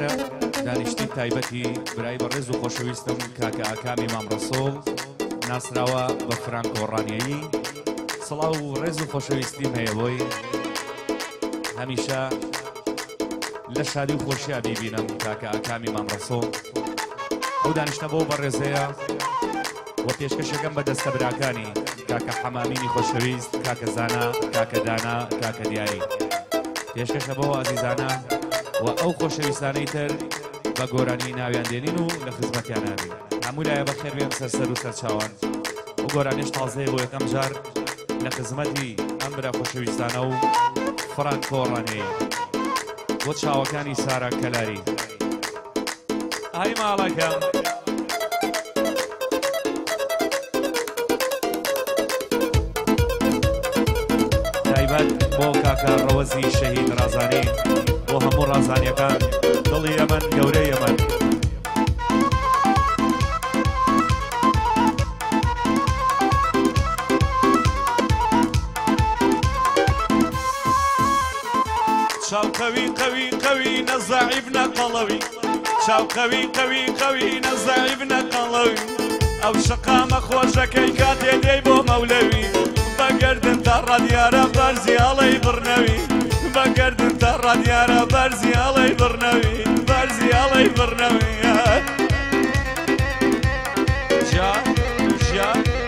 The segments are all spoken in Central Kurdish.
دیارە دانیشتی تایبەتی برای بەڕێز و خۆشەویستم کاکە ئاکامی مام ڕەسوڵ ناسراوە بە فرانکۆڕانیایی سڵاو و ڕێز و خۆشەویستیم هەیە بۆی هەمیشە لە شادی و خۆشییا بیبینم کاکە ئاکامی مام ڕەسوڵ ئەو دانیشتە بۆ بەڕێزەیە و پێشکەشەکەم بە دەستە براکانی کاکە حەمامینی خۆشەویست کاکە زانا کاکە دانا کاکە دیاری پێشکەشە بۆ ئازیزانە و ئەو خۆشەویستانەی تر بە گۆرانی ناویان دێنین و لە خزمەتیان نابین هەموو لایە بەخێر بێن سەر و سەرچاوان و گۆرانیش تازەیە بۆ یەکەم جار لە خزمەتی ئەم برا خۆشەویستانە و فرانکۆڕانەیە بۆ چاوەکانی سارا کەلاری ئای ماڵەکەم تایبەت بۆ کاکە ڕەوەزی شەهید ڕازانی بۆ هەموو ڕازانیەکان دڵی ئەمن گەورەی ئەمن شاو قوي قوي قوي نزعبنا قلوي شاو قوي قوي قوي نزعبنا قلوي او شقام خوشك كاتي ديبو مولوي بقردن ترى ديارة برزي علي برنوي بقردن ترى ديارة برزي علي برنوي برزي علي برنوي جا جا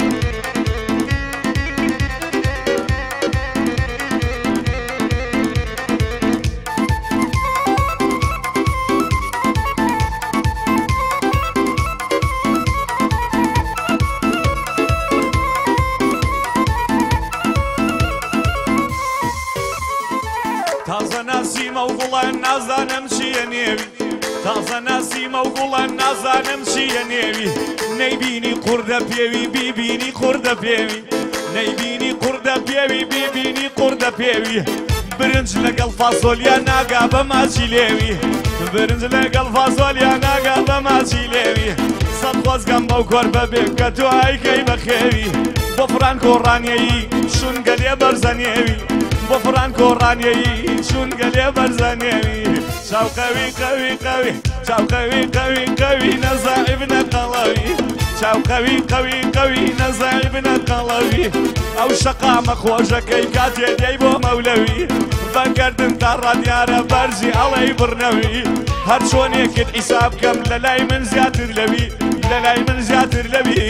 تازە ناسیمە و گوڵان نازانم چیە نێوی تازە ناسیمە و گوڵان نازانم چیە نێوی نەیبینی قوردە پێوی بیبینی قوردە پێوی نەیبینی قوردە پێوی بیبینی قوردە پێوی برنج لەگەڵ فاسۆلیا ناگا بە ماچی لێوی برنج لەگەڵ فاسۆلیا ناگا بە ماچی لێوی سەد خۆزگەم بەو کۆر بەبێ کە تۆ ئایکەی بەخێوی بۆ فرانکۆڕانیایی شونگە لێ بەرزەنێوی بۆ فرانکۆڕانیایی چونگە لێ بەرزەنێوی چاو قەوی قەوی قەوی چاو قەوی قەوی قەوی نەزاعبنە قەڵەوی چاو قەوی قەوی قەوی نەزاعبنە قەڵەوی ئەو شەقامە خۆشەکەی کاتێ دێی بۆ مەولەوی بەگەردن تا ڕادیارە بەرزی ئەڵەی بڕنەوی هەر چۆنێکت حیساب بکەم لە لای من زیاتر لەوی لە لای من زیاتر لەوی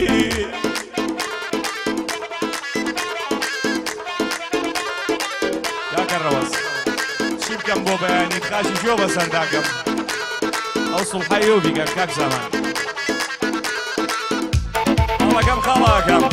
ڕەوەز چی بکەم بۆ بەیانی خاشی جۆ بەسەرداکەم ئەو سوڵحای ئەو بیگەر کاک زەمان هەڵەکەم خەڵاکەم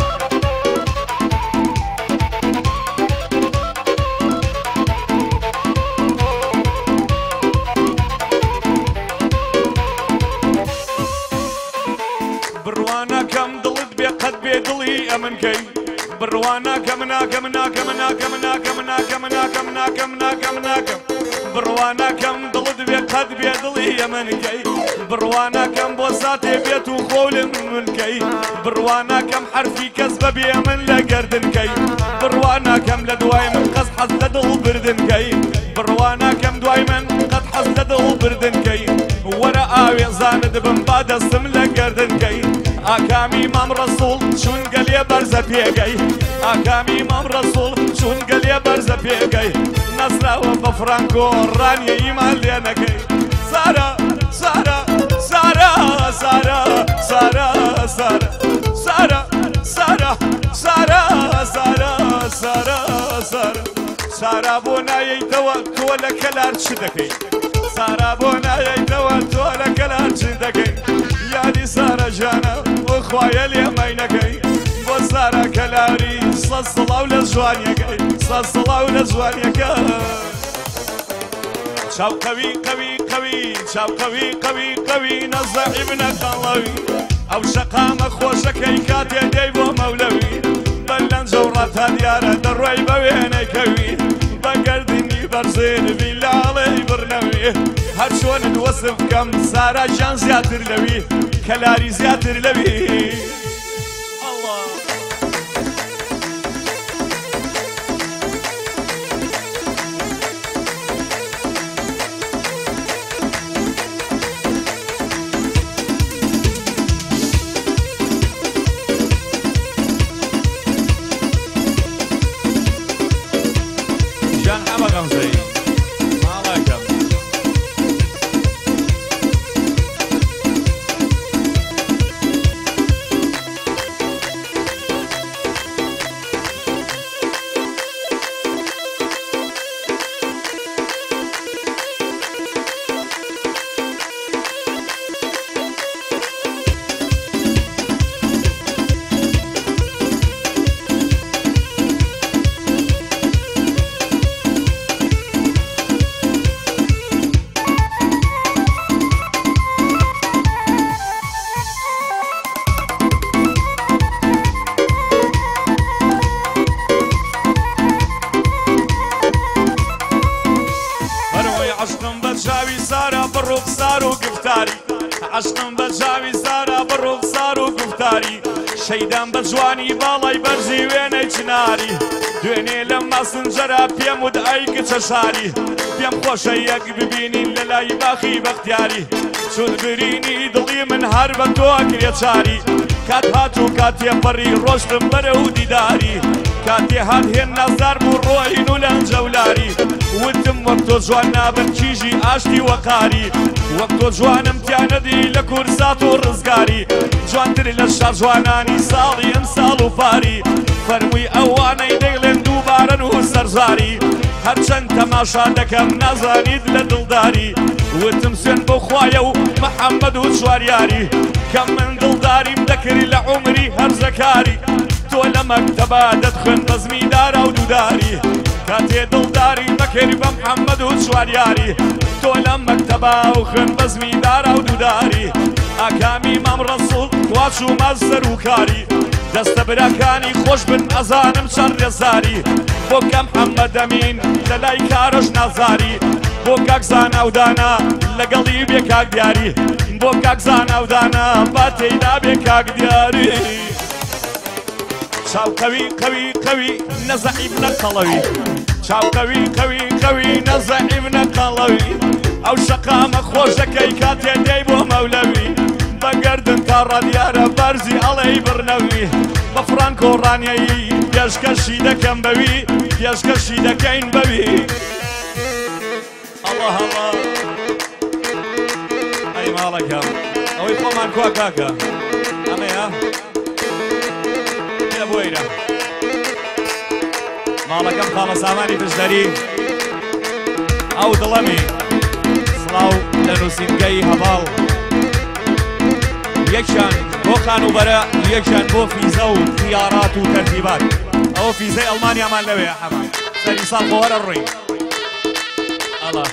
بڕوانەکەم دڵت بێ قەت بێ دڵی ئەمنکەی بڕوانەکەم ناکەم ناکەم ناکەم ناکەم ناکەم ناکەم ناکەم ناکەم ناکەم بڕوانەکەم دڵت بێ قەت بێ دڵی ئەمنکەی بڕوانەکەم بۆ ساتێ بێت و خۆلم منکەی بڕوانەکەم حرفی کەس بەبێ من لە گەردنکەی بڕوانەکەم لە دوای من قەس حەز لە دڵ بردنکەی بڕوانەکەم دوای من قەت حەز لە دڵ بردنکەی وەرە ئاوێزانت بم با دەستم لە گەردنکەی ئاکامی مام ڕەسوڵ چونگە لێ بەرزە پێگەی ئاکامی مام ڕەسوڵ چونگە لێ بەرزە پێگەی نەزراوە بە فرانکۆڕانیاییمان لێ نەکەی سارا سارا سارا سارا سارا سارا سارا سارا سارا سارا سارا سارا سارا بۆ نایەیتەوە تۆ لە کەلار چ دەکەی سارا بۆ نایەیتەوە تۆ لە کەلار چ دەکەی یادی سارا ژانە بۆ خوایە لێمەی نەکەی بۆ سارا کەلاری سەد سڵاو لە جوانیەکەی سەد سڵاو لە جوانیەکەی چاو قەوی قەوی قەوی چاو قەوی قەوی قەوی نەزەعیبنە قەڵەوی ئەو شەقامە خۆشەکەی کاتێ دێی بۆ مەولەوی بەلەنجە و ڕەتا دیارە دەڕۆی بە وێنەکەوی بەگەردنی بەرزێنوی لاڵەی بڕنەوی هەر چۆنت وەسف بکەم سارا ژان زیاتر لەوی کەلاری زیاتر لەوی بڕوخسار و گفتاری عشقم بە جاوی زارا بڕوخسار و گفتاری شەیدان بە جوانی باڵای بەرزی وێنەی چناری دوێنێ لە ماسنجەرا پێم ود ئای کچە شاری پێم خۆشە یەک ببینین لە لای باخی بەختیاری چون برینی دڵی من هەر بە تۆ ئەکرێ چاری کات هات و کاتێ پەڕی ڕۆشتم بەرە و دیداری کاتێ هات هێن نازار بوو ڕۆین و لەم جەولاری وتم وەک تۆ جوان نابن کیژی ئاشتی وەقاری وەک تۆ جوانم تیانەدی لە کورسات و ڕزگاری جوانتر لە شار جوانانی ساڵی ئەم ساڵ و پاری فەرمووی ئەوانەی دەیڵێن دووبارەن و سەرزاری هەرچەند تەماشا دەکەم نازانیت لە دڵداری وتم سوێن بۆ خوایە و محەممەد و چواریاری کەم من دڵداریم دەکری لە عومری هەرزەکاری تۆ لە مەکتەبا دەتخن بەزمیدارە و دووداری کاتێ دڵداری مەکەری بە محەممەد و چواریاری تۆ لە مەکتەبا و خن بەزمیدارە و دووداری ئاکامی مام ڕەسوڵ واچوومە سەر و کاری دەستە براکانی خۆش بن ئەزانم چەند ڕێزاری بۆ کەم محەممەد ئەمین لە لای کارۆژ نازاری بۆ کاک زاناودانا لەگەڵی بێ کاک دیاری بۆ کاک زاناودانا با تێیدا بێ کاک دیاری چاو قەوی قەوی قەوی نەزەعیب نەقەڵەوی چاو قەوی قەوی قەوی نەزەعیب نەقەڵەوی ئەو شەقامە خۆشەکەی کاتێ دەی بۆ مەولەوی بەگەردن تا ڕادیارە بەرزی ئەڵەی بڕنەوی بە فرانکۆ ڕانیایی پێشکەشی دەکەم بەوی پێشکەشی دەکەین بەوی الله الله ئەی ماڵەکەم ئەوەی خۆمان کوا کاکە ئەمەیە پێ بۆیرە ماڵەکەم خاڵە سامانی پشدەری ئەو دڵەمی سڵاو لە نووسینگەی هەباڵ یەکیان بۆ خانوبەرە یەکیان بۆ فیزە و تیارات و تەرتیبات ئەوە فیزەی ئەڵمانیامان لەوەیە هەمان سەری ساڵ خۆوەرە ڕووی ئەڵە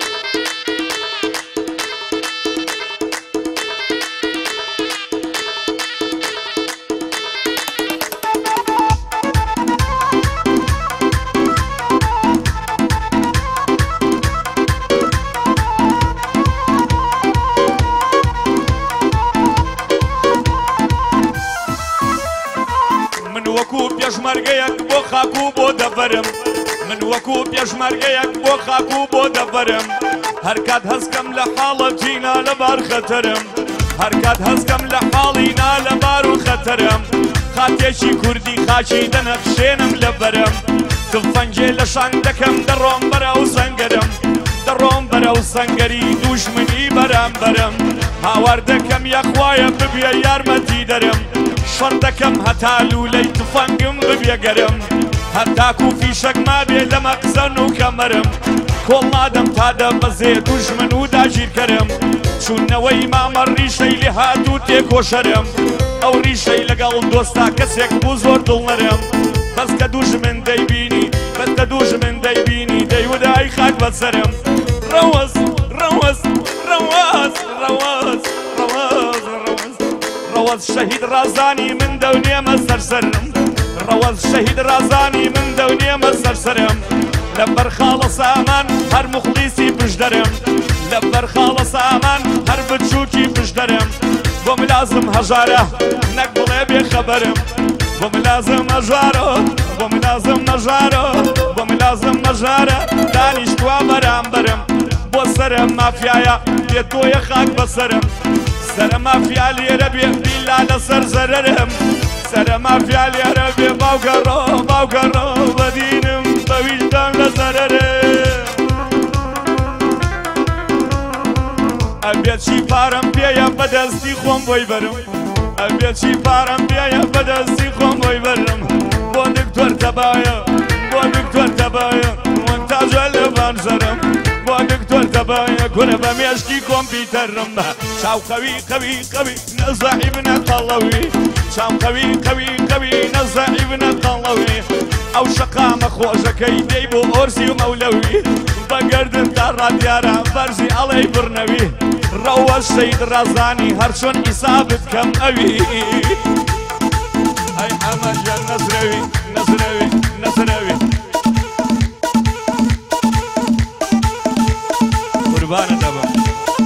پێشمەرگەیەک بۆ خاک و بۆ دەبەرم من وەکو پێشمەرگەیەک بۆ خاک و بۆ دەبەرم هەر کات هەستکەم لە حاڵەتینا لەبار خەتەرم هەر کات هەستکەم لە حاڵینا لەبار و خەتەرم خاتێکی کوردی خاچی دەنەخشێنم لەبەرم تفەنجێ لە شان دەکەم دەڕۆم بەرەو سەنگەرم دەڕۆم بەرەو سەنگەری دوژمنی بەرامبەرم هاوار دەکەم یەخوایە ببێ یارمەتی دەرم شەڕ دەکەم هەتا لولەی تفەنگم ببێ گەرم هەتاکو فیشەک مابێ لە مەقزەن و کەمەرم کۆڵ نادەم تا دەبەزێ دوژمن و داگیرکەرم چوونەوەی مامە ڕیشەی لێ هاتوو تێکۆشەرم ئەو ڕیشەی لەگەڵ دۆستا کەسێک بوو زۆر دڵنەرم بەس کە دوژمن دەیبینی بەس کە دوژمن دەیبینی دەیودای خاک بەسەرم ڕەوەز ڕەوەز ڕەوەز ڕەوەز ڕەوەز ڕەوەز ڕەوەز شەهید ڕازانی من دەونێمە سەرسەرم ڕەوەز شەهید ڕازانی من دەونێمە سەرسەرم لەبەر خاڵە سامان هەر موخلیسی پشدەرم لەبەر خاڵە سامان هەر بچووکی پشدەرم بۆ ملازم هەژارە نەک بڵێ بێخەبەرم بۆ ملازم هەژارە بۆ ملازم هەژارە بۆ ملازم هەژارە دانیشتوا بەرامبەرم بۆ سەرم مافیایە بێ تۆیە خاک بەسەرم سەرە مافیا لێرە بێ بیلا لەسەر زەرەرم سەرە مافیا لێرە بێ باوگەڕۆ باوگەڕۆ بەدینم بەویژدان لە زەرەرم ئەبێت چی پارەم پێیە بەدەستی خۆم بۆی بەرم ئەبێت چی پارەم پێیە بەدەستی خۆم بۆی بەرم بۆ دکتۆر تەبایە بۆ دکتۆر تەبایە مۆنتاژە لە بانزەرم بۆ دکتۆر تەبایە گورە بە مێشکی کۆمپیوتەرم بە چاو قەوی قەوی قەوی نەزەعی بنە قەڵەوی چاو قەوی قەوی قەوی نەزەعی بنە قەڵەوی ئەو شەقامە خۆشەکەی دەی بۆ ئۆرسی و مەولەوی بەگەردن تا ڕادیارە بەرزی ئەڵەی بڕنەوی ڕەوەز شەید ڕازانی هەرچۆن ئیسابت کەم ئەوی ئەی ئەمەجە نەزرەوی نەزرەوی نەزرەوی قوربانە دەبم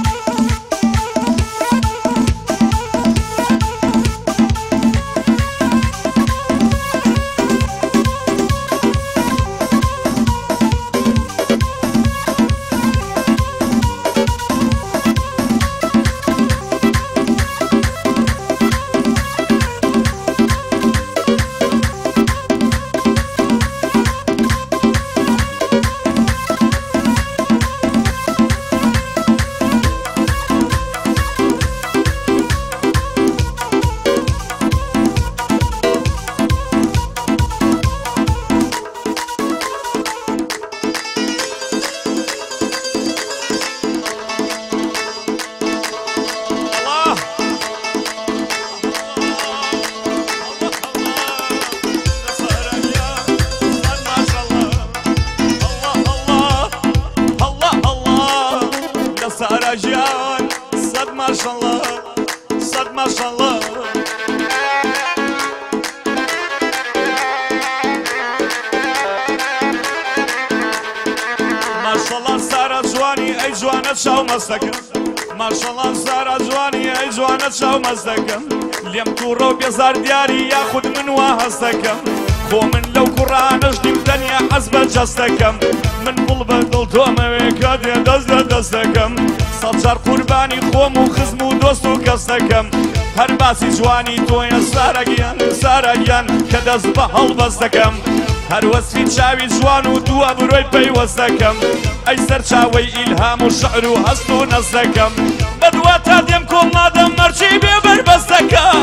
پیاوان سەد ماشەڵڵا سەد ماشەڵڵا ماشەڵڵا سارا جوانی ئەی جوانە چاو مەستەکەم ماشەڵڵا سارا جوانی ئەی جوانە چاو مەستەکەم لێم تووڕە و بێزار دیاری یاخود من وا هەستەکەم خۆ من لەو کوڕانەش دیم تەنیا حەز بە جەستەکەم من بڵ بە دڵ تۆمەوێ کە دێ دەست لە دەستەکەم سەد جار قوربانی خۆم و خزم و دۆست و کەستەکەم هەر باسی جوانی تۆیە سارەگیان سارەگیان کە دەست بە هەڵبەستەکەم هەر وەسفی چاوی جوان و دووە بڕۆی پەیوەستەکەم ئەی سەر چاوەی ئیلهام و شعر و هەست و نەستەکەم بەدووە تا دێم کۆڵ نادەم مەرجی بێ بەربەستەکەم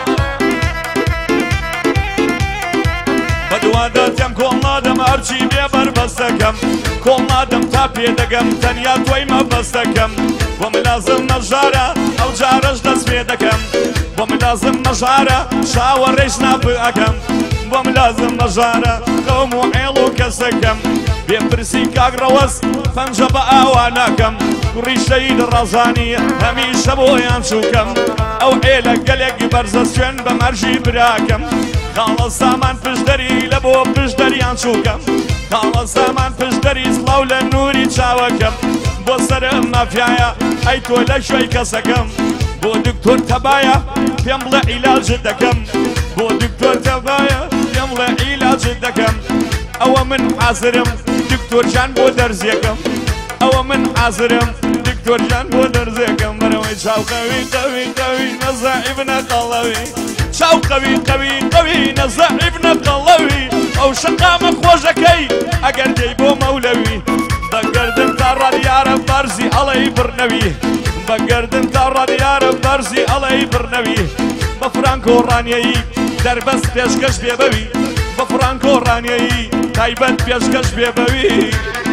بەدووادا دێم کۆڵ نادەم هەرچی بێ بەربەستەکەم کۆڵ نادەم تا پێدەگەم تەنیا تۆی مەبەستەکەم بۆ من لازم نەژارە ئەو جارەش دەست پێ دەکەم بۆ من لازم نەژارە چاوەڕێژ ناپەکەم بۆ من لازم نەژارە قەوم و عێڵ و کەسەکەم بێپرسی کاگڕەوەس پەنجە بە ئاوا ناکەم کوڕی شەید ڕەزانی هەمیشە بۆیان چووکەم ئەو عێلە گەلێک بەرزە سوێن بە مەرجی براکەم خاڵە سامان پشتەری لە بۆ پشتەریان چووکەم خاڵە سامان پشتەری سڵاو لە نووری چاوەکەم بۆ سەرم مافیایە ئەی تۆ لە شوێی کەسەکەم بۆ دکتۆر تەبایە پێم بڵێ عیلاجت دەکەم بۆ دکتۆر تەبایە پێم بڵێ عیلاجت دەکەم ئەوە من حازرم دکتۆر جان بۆ دەرزیەکەم ئەوە من حازرم دکتۆر جان بۆ دەرزیەکەم بەرەوەی چاو قەوی قەوی قەوی نەزەعیب نەقەڵەوی چاو قەوی قەوی قەوی نەزەعیب نەقەڵەوی ئەو شقامە خۆشەکەی ئەگەر دەی بۆ مەولەوی بەگەردن تا ڕادیارە بەرزی ئەڵەی بڕنەوی بەگەردن تا ڕادیارە بەرزی ئەڵەی بڕنەوی بە فرانکۆ ڕانیایی دەربەست پێشکەش بێ بەوی بە فرانکۆ ڕانیایی تایبەت پێشکەش بێ بەوی